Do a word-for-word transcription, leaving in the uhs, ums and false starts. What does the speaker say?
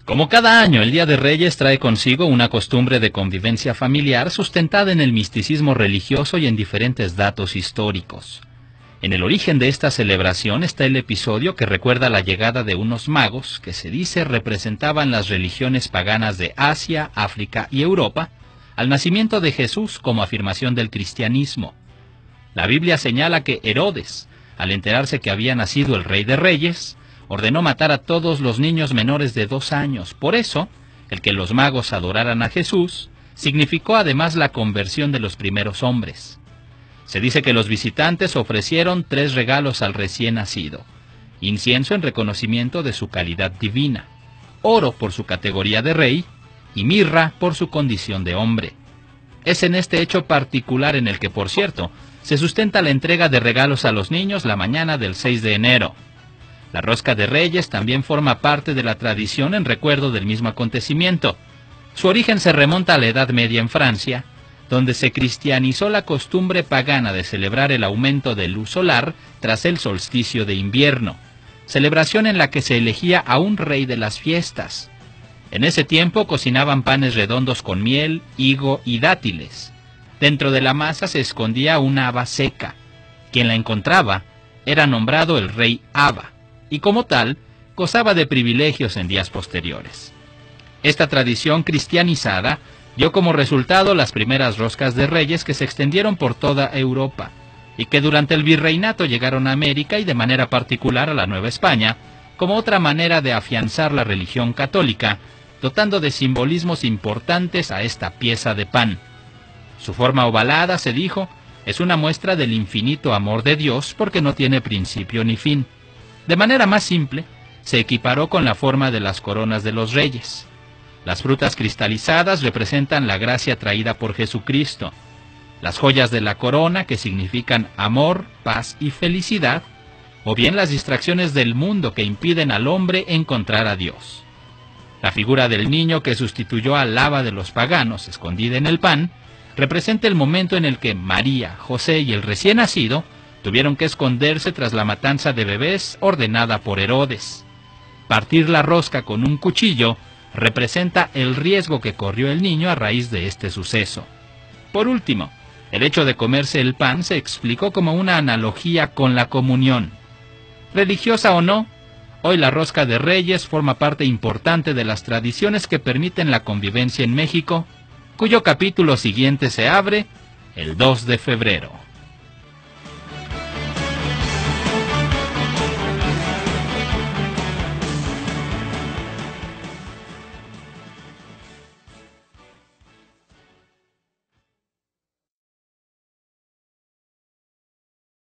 Como cada año, el Día de Reyes trae consigo una costumbre de convivencia familiar sustentada en el misticismo religioso y en diferentes datos históricos. En el origen de esta celebración está el episodio que recuerda la llegada de unos magos que se dice representaban las religiones paganas de Asia, África y Europa, al nacimiento de Jesús como afirmación del cristianismo. La Biblia señala que Herodes, al enterarse que había nacido el Rey de Reyes, ordenó matar a todos los niños menores de dos años. Por eso, el que los magos adoraran a Jesús significó además la conversión de los primeros hombres. Se dice que los visitantes ofrecieron tres regalos al recién nacido: incienso en reconocimiento de su calidad divina, oro por su categoría de rey y mirra por su condición de hombre. Es en este hecho particular en el que, por cierto, se sustenta la entrega de regalos a los niños la mañana del seis de enero. La rosca de Reyes también forma parte de la tradición en recuerdo del mismo acontecimiento. Su origen se remonta a la Edad Media en Francia, donde se cristianizó la costumbre pagana de celebrar el aumento de luz solar tras el solsticio de invierno, celebración en la que se elegía a un rey de las fiestas. En ese tiempo cocinaban panes redondos con miel, higo y dátiles. Dentro de la masa se escondía una haba seca. Quien la encontraba era nombrado el rey haba, y como tal, gozaba de privilegios en días posteriores. Esta tradición cristianizada dio como resultado las primeras roscas de Reyes que se extendieron por toda Europa, y que durante el virreinato llegaron a América y de manera particular a la Nueva España, como otra manera de afianzar la religión católica, dotando de simbolismos importantes a esta pieza de pan. Su forma ovalada, se dijo, es una muestra del infinito amor de Dios porque no tiene principio ni fin. De manera más simple, se equiparó con la forma de las coronas de los reyes. Las frutas cristalizadas representan la gracia traída por Jesucristo. Las joyas de la corona, que significan amor, paz y felicidad, o bien las distracciones del mundo que impiden al hombre encontrar a Dios. La figura del niño que sustituyó al haba de los paganos, escondida en el pan, representa el momento en el que María, José y el recién nacido tuvieron que esconderse tras la matanza de bebés ordenada por Herodes. Partir la rosca con un cuchillo representa el riesgo que corrió el niño a raíz de este suceso. Por último, el hecho de comerse el pan se explicó como una analogía con la comunión. Religiosa o no, hoy la rosca de Reyes forma parte importante de las tradiciones que permiten la convivencia en México, cuyo capítulo siguiente se abre el dos de febrero.